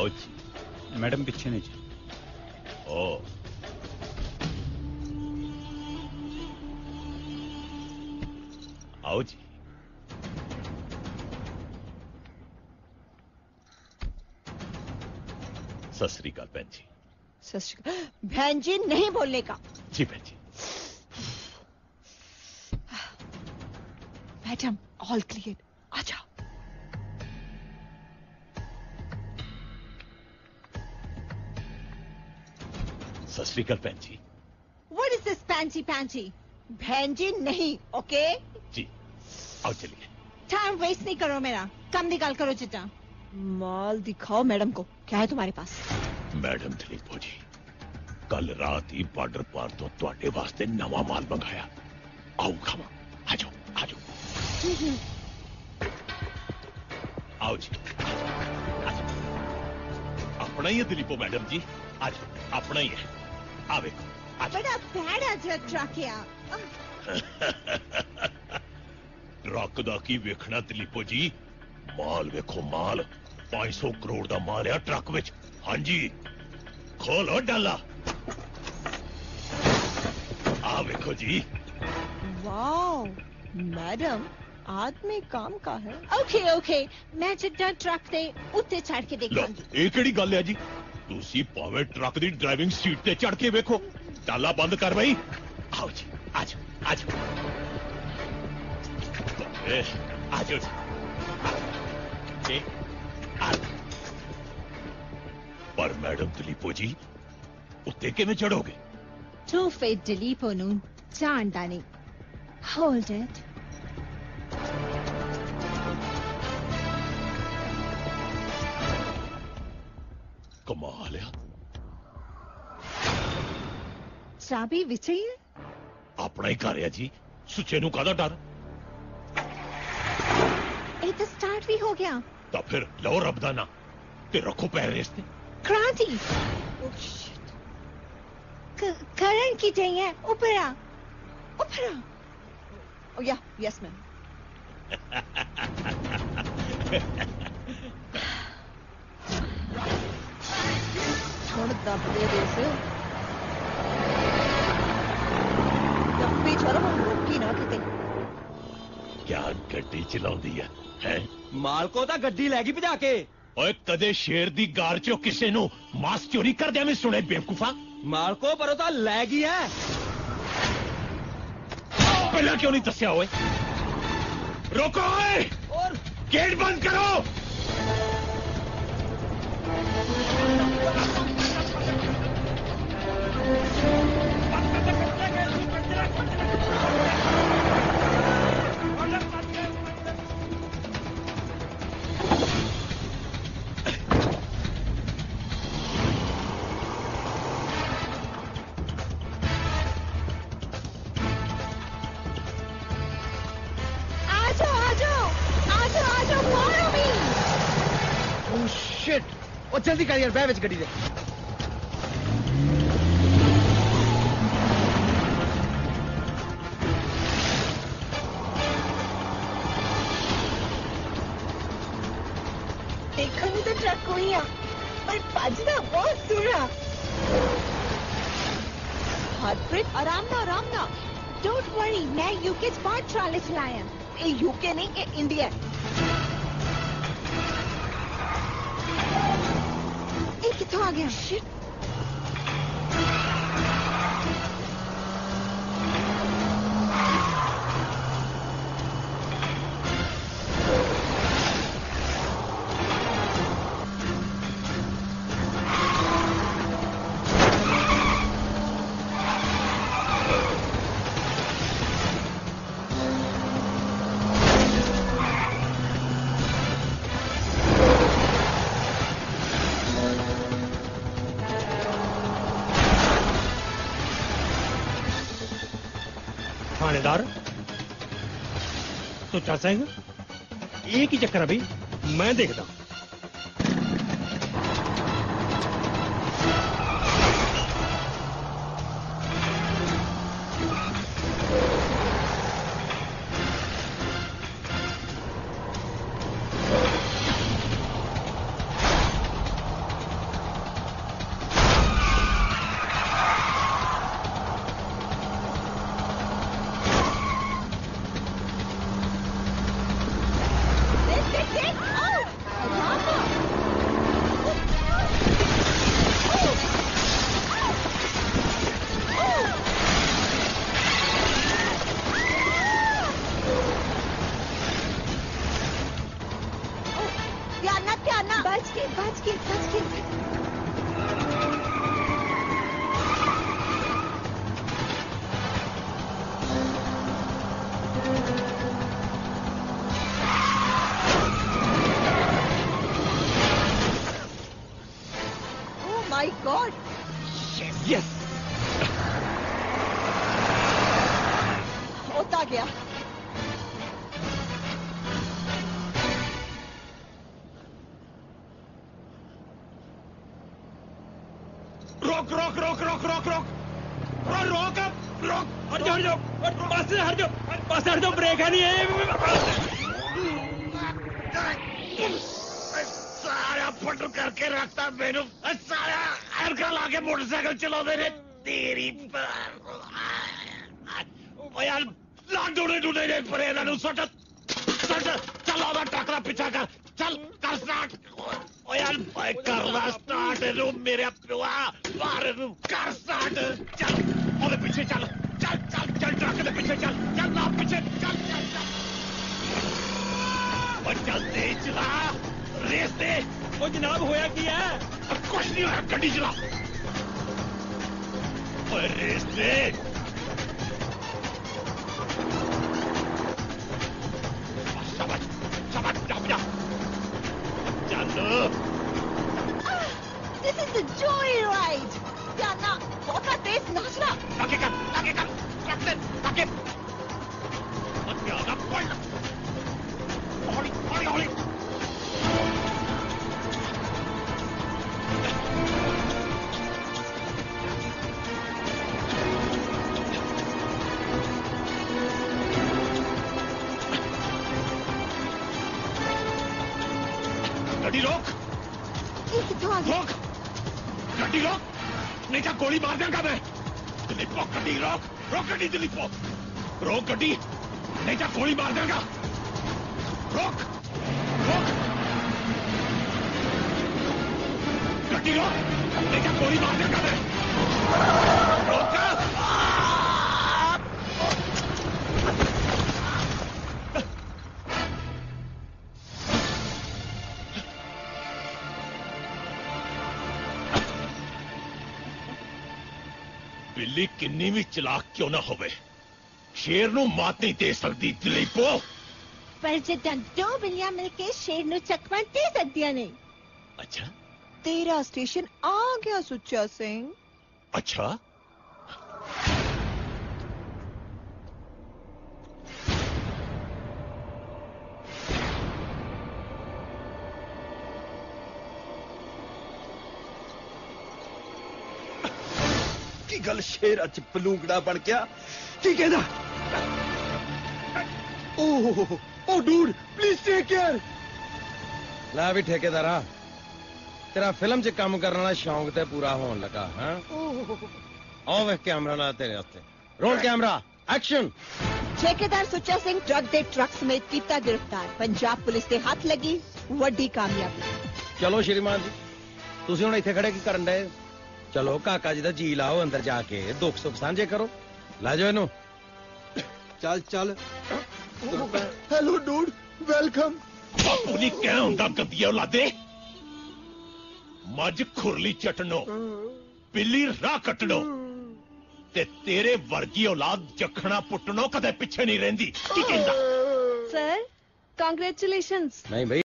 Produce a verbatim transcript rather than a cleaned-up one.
आओ जी। मैडम पीछे नहीं जी। ओ आओ जी। सत श्री अकाल बहन जी। सत श्री अकाल बहन जी नहीं बोलने का। जी बहन जी। मैडम ऑल क्लियर, आ जाओ। सत श्री अकाल बहन जी। What is this fancy fancy? बहन जी नहीं, ओके? जी आओ चलिए। टाइम वेस्ट नहीं करो मेरा, कम निकाल करो चिट्टा। माल दिखाओ मैडम को, क्या है तुम्हारे पास? मैडम दिलीपो जी, कल रात ही बॉर्डर पार तो ਤੁਹਾਡੇ ਵਾਸਤੇ ਨਵਾਂ ਮਾਲ ਮੰਗਾਇਆ। आओ खावा, आ जाओ आ जाओ। आओ जी आ जाओ। अपना ही है दिलीपो मैडम जी, आ जाओ अपना ही है। आ देखो बड़ा बैड आज ट्रक है। ट्रक दा की वेखना दिलीपो जी, माल वेखो माल, पांच सौ करोड़ दा माल है ट्रक विच। हाँ जी खोलो डाला, आ वेखो जी। वाओ मैडम आदमी काम का है। ओके ओके मैं चिट्टा ट्रक दे उत्ते चढ़ के देखूंगी। ਇਹ ਕਿਹੜੀ ਗੱਲ ਹੈ ਜੀ, ਤੁਸੀਂ ਭਾਵੇਂ ਟਰੱਕ ਦੀ ਡਰਾਈਵਿੰਗ ਸੀਟ ਤੇ ਚੜ ਕੇ ਵੇਖੋ। डाला बंद कर भाई। आओ जी आ जाओ आ जाओ आ जाओ जी। आ पर मैडम दिलीपो जी उत्ते किवें चढ़ोगे? टू फेट दिलीपो नू जानदा नहीं। Hold it. कमाल है। चाबी विच ही है। अपना ही घर है जी, सुचे नू काहदा डर। ये तो स्टार्ट भी हो गया। तो फिर लो रब दा ना ते रखो पैर रेस ते। क्रांति करण की चाहिए। ऊपर आ ऊपर आ। ओ या यस मैम। छोड़ दब दे रेस। छोड़ो रोकी ना किते। क्या गड्डी चलाउंदी है हैं? मालको ता गड्डी लैगी भजा के। ओए कदे शेर दी गार चो किसे नु मास चोरी कर दिया मैं सुने बेवकूफा। मालको पर ता लैगी है। पहला क्यों नहीं दस्या ओए? रोको ओए और गेट बंद करो। ओ जल्दी कर यार, बैठ विच गड्डी दे। देखो नहीं तो ट्रक कोई आ पर भजदा बहुत दूर आ। हाथ ब्रेक आराम ना आराम ना। डोंट वरी मैं यूके स्मार्ट ट्राले चलाया। ये यूके नहीं ये इंडिया। ये कितना आ गया? शिट। थानेदार सुचा सिंह, एक ही चक्कर है भाई, मैं देखता। touchscreen, touchscreen. Oh my God! Yes होता गया. रोक रोक रोक रोक रोक रोक और रोक अब रोक हट जाओ हट जाओ हट पास से हट जाओ पास से हट जाओ ब्रेक है नहीं है सारा फट करके रखता मेनू सारा हरका लाके मोटरसाइकिल चला दे रे तेरी ओ यार ला डूडे डूडे रे परे इन्हां सट सट चल आदा ट्रक दा पीछा कर चल कर स्टार्ट ओ यार भाई कर ला स्टार्ट रू मेरे पिवा बाहर रू कर स्टार्ट चल ओदे पीछे चल चल चल चल ट्रक दे पीछे चल चल ना पीछे चल चल चल ओ चल तेज चला रेस दे ओ जनाब होया की है कुछ नहीं होया गड्डी चला ओए रेस दे शाबाश शाबाश जंप जा चल This is the joyride. Yeah, ना बहुत तेज नाचना. आगे कर आगे कर ट्रक दे आगे मत आना पॉइंट हौली हौली हौली गड्डी रोक ये कितना आ गया? रोक गड्डी रोक नहीं तो गोली मार देगा मैं दिलीपो गड्डी रोक रोक गड्डी दिलीपो रोक गड्डी नहीं तो गोली मार देगा रोक रोक गड्डी रोक नहीं तो गोली मार देगा मैं रोक बिल्ली किन्नी भी चलाक क्यों ना होवे शेर नू मात नहीं दे सकती दिलीपो पर जिद्दां दो बिल्लियां मिलके शेर नू चकमा दे सकदियां नहीं. अच्छा तेरा स्टेशन आ गया सुच्चा सिंह. अच्छा की गल शेर अच बलूंगड़ा बन गया की कहना oh oh dude please take care ला भी ठेकेदारा तेरा फिल्म च काम करने वाला शौक ते पूरा होने लगा हां आओ वे कैमरा ला तेरे हत्थे रोल कैमरा एक्शन. ठेकेदार सुच्चा सिंह ट्रक दे ट्रक समेत कीता गिरफ्तार. पंजाब पुलिस दे हाथ लगी वड्डी कामयाबी. चलो श्रीमान जी तुसी हुण इत्थे खड़े की करन डे चलो काका जी दा जी लाओ अंदर जाके दुख सुख सांझे करो ला जाओ इनू चल चल हेलो डूड वेलकम बापू नी क्या हुंदा गद्दिया औलादे मज खुरली चटनो बिल्ली राह कटनो ते तेरे वर्गी औलाद जखना पुटनो कदे पिछे नहीं रहिंदी की कहंदा सर कांग्रेचुलेशंस. नहीं भाई